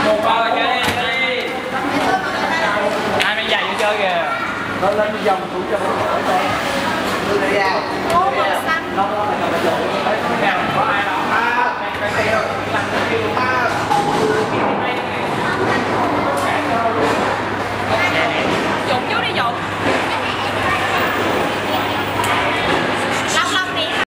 Rồi chơi đi. Ai mang giày vô chơi kìa. Lên vòng cũng cho mọi người coi. Đưa đi vào. Nó là cầm cái